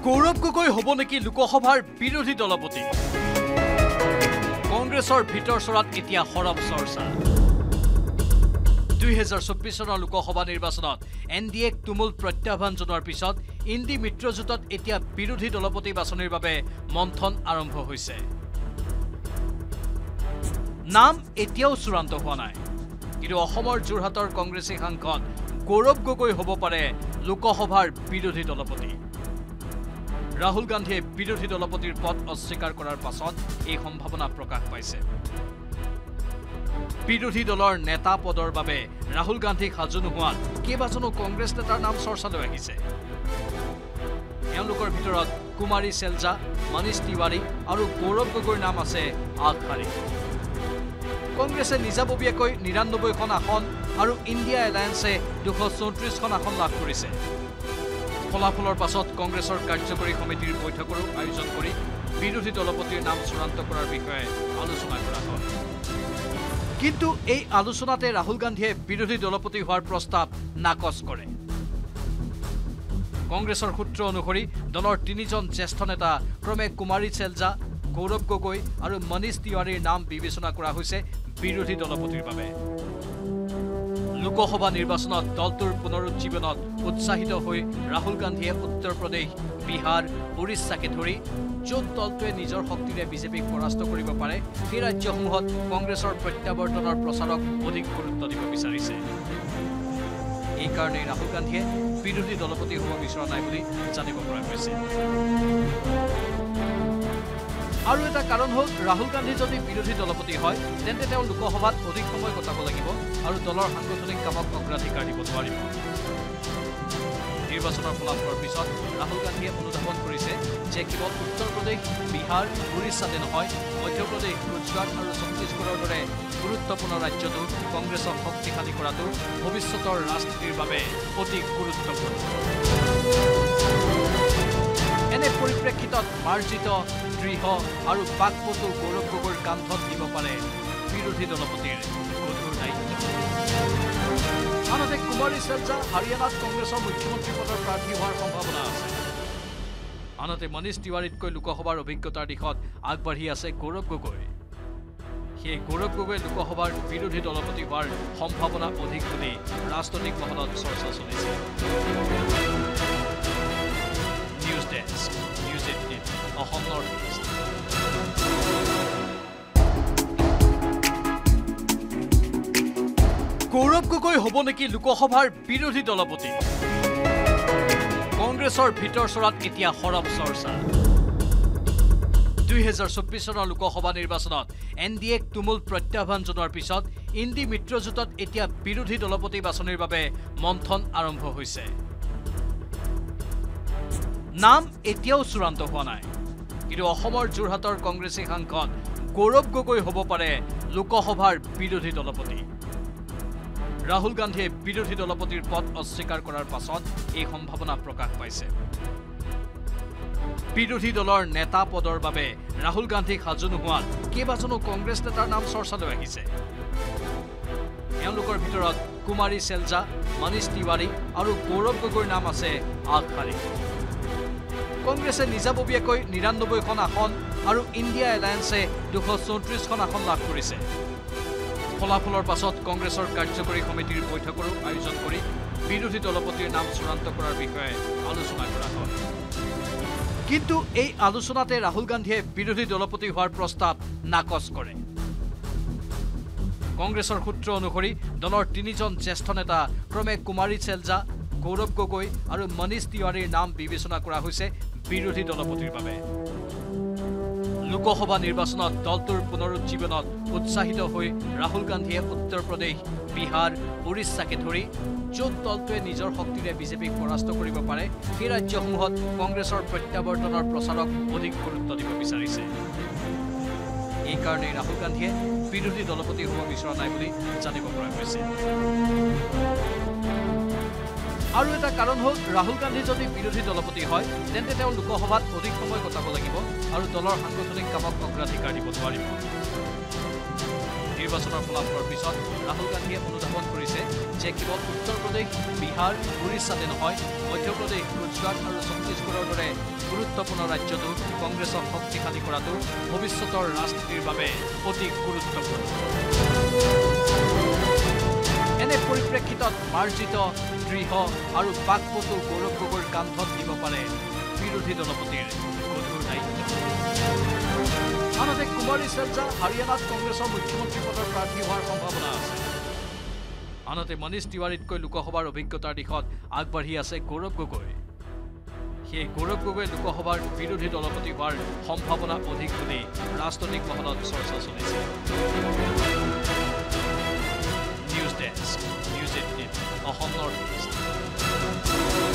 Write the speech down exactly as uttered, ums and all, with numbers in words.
গৌৰৱ গগৈ হ'ব নেকি লোকসভাৰ বিৰোধী দলপতি কংগ্ৰেছৰ ভিতৰ চৰাত এতিয়া হৰব চৰ্চা দুই হাজাৰ চৌব্বিছ চনৰ লোকসভা নিৰ্বাচনত এন ডি এক তুমুল প্ৰত্যাহ্বান জনোৱাৰ পিছত ইণ্ডি মিত্ৰজোঁটত এতিয়া বিৰোধী দলপতি বাছনিৰ বাবে মন্থন আৰম্ভ হৈছে নাম এতিয়াও চূড়ান্ত হোৱা নাই কিন্তু অসমৰ যোৰহাটৰ কংগ্ৰেছী সাংসদ গৌৰৱ গগৈ হ'ব পাৰে লোকসভাৰ বিৰোধী দলপতি ৰাহুল গান্ধীয়ে বিৰোধী দলপতিৰ পদ অস্বীকাৰ কৰাৰ পাছত এই সম্ভাৱনা প্ৰকাশ পাইছে বিৰোধী দলৰ নেতা পদৰ বাবে ৰাহুল গান্ধীক সাজু নোহোৱাত কেইবাজনো কংগ্ৰেছ নেতাৰ নাম চৰ্চালৈ আহিছে এওঁলোকৰ ভিতৰত কুমাৰী চেলজা মনীষ তিৱাৰী আৰু গৌৰৱ গগৈৰ নাম আছে আগশাৰী কংগ্ৰেছে নিজাববীয়াকৈ নিৰান্নব্বৈখন আসন আৰু ইণ্ডিয়া এলায়েন্সে দুশ চৌত্ৰিশখন আসন লাভ কৰিছে ফলাফলৰ পাছত কংগ্ৰেছৰ কাৰ্যকৰী সমিতিৰ বৈঠকৰো আয়োজন কৰি বিৰোধী দলপতিৰ নাম চূড়ান্ত কৰাৰ বিষয়ে আলোচনা কৰা হয় কিন্তু এই আলোচনাতে ৰাহুল গান্ধীয়ে বিৰোধী দলপতি হোৱাৰ প্ৰস্তাৱ নাকচ কৰে কংগ্ৰেছৰ সূত্ৰ অনুসৰি দলৰ তিনিজন জ্যেষ্ঠ নেতা ক্ৰমে কুমাৰী চেলজা গৌৰৱ গগৈ আৰু মনীষ তিৱাৰীৰ নাম বিবেচনা কৰা হৈছে বিৰোধী দলপতিৰ বাবে লোকসভা নিৰ্বাচনত দলটোৰ পুনৰুজ্জীৱনত উৎসাহিত হৈ ৰাহুল গান্ধীয়ে উত্তৰ প্ৰদেশ বিহাৰ উৰিষ্যাকে ধৰি য'ত দলটোৱে নিজৰ শক্তিৰে বিজেপিক পৰাস্ত কৰিব পাৰে সেই ৰাজ্যসমূহত কংগ্ৰেছৰ প্ৰত্যাৱৰ্তনৰ প্ৰচাৰক অধিক গুৰুত্ব দিব বিচাৰিছে এইকাৰণে ৰাহুল গান্ধীয়ে বিৰোধী দলপতি হ'ব বিচৰা নাই বুলি জানিব পৰা গৈছে আৰু এটা কাৰণ হ'ল ৰাহুল গান্ধী যদি বিৰোধী দলপতি হয় তেন্তে তেওঁ লোকসভাত অধিক সময় কটাব লাগিব আৰু দলৰ সাংগঠনিক কামক অগ্ৰাধিকাৰ দিব নোৱাৰিব নিৰ্বাচনৰ ফলাফলৰ পিছত ৰাহুল গান্ধীয়ে অনুধাৱন কৰিছে যে কেৱল উত্তৰ প্ৰদেশ বিহাৰ উৰিষ্যাতে নহয় মধ্যপ্ৰদেশ গুজৰাট আৰু ছত্তীশগড়ৰ দৰে গুৰুত্বপূৰ্ণ ৰাজ্যতো কংগ্ৰেছক শক্তিশালী কৰাটো ভৱিষ্যতৰ ৰাজনীতিৰ বাবে অতি গুৰুত্বপূৰ্ণ এনে পৰিপ্ৰেক্ষিতত মাৰ্জিত দৃঢ় আৰু বাকপটু গৌৰৱ গগৈৰ কান্ধত দিব পাৰে বিৰোধী দলপতিৰ গধুৰ দায়িত্ব আনহাতে কুমাৰী চেলজা হাৰিয়ানাত কংগ্ৰেছৰ মুখ্যমন্ত্ৰী পদৰ প্ৰাৰ্থী হোৱাৰ সম্ভাৱনা আছে আনহাতে মনীষ তিৱাৰীতকৈ লোকসভাৰ অভিজ্ঞতাৰ দিশত আগবাঢ়ি আছে গৌৰৱ গগৈ সেই গৌৰৱ গগৈ লোকসভাৰ বিৰোধী দলপতি হোৱাৰ সম্ভাৱনা অধিক বুলি ৰাজনৈতিক মহলত চৰ্চা চলিছে News Desk, News eighteen Assam Northeast. Gaurav Gogoi হ'ব নেকি লোকসভাৰ বিৰোধী দলপতি কংগ্ৰেছৰ ভিতৰ চৰাত এতিয়া হৰব চৰ্চা দুই হাজাৰ চৌব্বিছ চনৰ লোকসভা নিৰ্বাচনত এন ডি এক তুমুল প্ৰত্যাহ্বান জনোৱাৰ পিছত ইণ্ডি মিত্ৰজোঁটত এতিয়া বিৰোধী দলপতি বাছনিৰ বাবে মন্থন আৰম্ভ হৈছে নাম এতিয়াও চূড়ান্ত হোৱা নাই কিন্তু অসমৰ যোৰহাটৰ কংগ্ৰেছী সাংসদ গৌৰৱ গগৈ হ'ব পাৰে লোকসভাৰ বিৰোধী দলপতি ৰাহুল গান্ধীয়ে বিৰোধী দলপতিৰ পদ অস্বীকাৰ কৰাৰ পাছত এই সম্ভাৱনা প্ৰকাশ পাইছে বিৰোধী দলৰ নেতা পদৰ বাবে ৰাহুল গান্ধীক সাজু নোহোৱাত কেইবাজনো কংগ্ৰেছ নেতাৰ নাম চৰ্চালৈ আহিছে এওঁলোকৰ ভিতৰত কুমাৰী চেলজা মনীষ তিৱাৰী আৰু গৌৰৱ গগৈৰ নাম আছে আগশাৰী কংগ্ৰেছে নিজাববীয়াকৈ নিৰান্নব্বৈখন আসন আৰু ইণ্ডিয়া এলায়েন্সে দুশ চৌত্ৰিশখন আসন লাভ কৰিছে ফলাফলৰ পাছত কংগ্ৰেছৰ কাৰ্যকৰী সমিতিৰ বৈঠকৰো আয়োজন কৰি বিৰোধী দলপতিৰ নাম চূড়ান্ত কৰাৰ বিষয়ে আলোচনা কৰা হয় কিন্তু এই আলোচনাতে ৰাহুল গান্ধীয়ে বিৰোধী দলপতি হোৱাৰ প্ৰস্তাৱ নাকচ কৰে কংগ্ৰেছৰ সূত্ৰ অনুসৰি দলৰ তিনিজন জ্যেষ্ঠ নেতা ক্ৰমে কুমাৰী চেলজা গৌৰৱ গগৈ আৰু মনীষ তিৱাৰীৰ নাম বিবেচনা কৰা হৈছে বিৰোধী দলপতিৰ বাবে লোকসভা নিৰ্বাচনত দলটোৰ পুনৰুজ্জীৱনত উৎসাহিত হৈ ৰাহুল গান্ধীয়ে উত্তৰ প্ৰদেশ বিহাৰ উৰিষ্যাকে ধৰি য'ত দলটোৱে নিজৰ শক্তিৰে বিজেপিক পৰাস্ত কৰিব পাৰে সেই ৰাজ্যসমূহত কংগ্ৰেছৰ প্ৰত্যাৱৰ্তনৰ প্ৰচাৰক অধিক গুৰুত্ব দিব বিচাৰিছে এইকাৰণে ৰাহুল গান্ধীয়ে বিৰোধী দলপতি হ'ব বিচৰা নাই বুলি জানিব পৰা গৈছে আৰু এটা কাৰণ হ'ল ৰাহুল গান্ধী যদি বিৰোধী দলপতি হয় তেন্তে তেওঁ লোকসভাত অধিক সময় কটাব লাগিব আৰু দলৰ সাংগঠনিক কামক অগ্ৰাধিকাৰ দিব নোৱাৰিব নিৰ্বাচনৰ ফলাফলৰ পিছত ৰাহুল গান্ধীয়ে অনুধাৱন কৰিছে যে কেৱল উত্তৰ প্ৰদেশ, বিহাৰ, উৰিষ্যাতে নহয় মধ্যপ্ৰদেশ, গুজৰাট আৰু ছত্তীশগড়ৰ দৰে গুৰুত্বপূৰ্ণ ৰাজ্যতো কংগ্ৰেছক শক্তিশালী কৰাটো ভৱিষ্যতৰ ৰাজনীতিৰ বাবে অতি গুৰুত্বপূৰ্ণ। এনে পৰিপ্ৰেক্ষিতত মাৰ্জিত, দৃঢ় আৰু বাকপটু গৌৰৱ গগৈৰ কান্ধত দিব পাৰে বিৰোধী দলপতিৰ গধুৰ দায়িত্ব। আনহাতে কুমাৰী চেলজা হাৰিয়ানাত কংগ্ৰেছৰ মুখ্যমন্ত্ৰী পদৰ প্ৰাৰ্থী হোৱাৰ সম্ভাৱনা আছে। আনহাতে মনীষ তিৱাৰীতকৈ লোকসভাৰ অভিজ্ঞতাৰ দিশত আগবাঢ়ি আছে গৌৰৱ গগৈ। সেই গৌৰৱ গগৈ লোকসভাৰ বিৰোধী দলপতি হোৱাৰ সম্ভাৱনা অধিক বুলি ৰাজনৈতিক মহলত চৰ্চা চলিছে। News desk, news eighteen, Assam north east.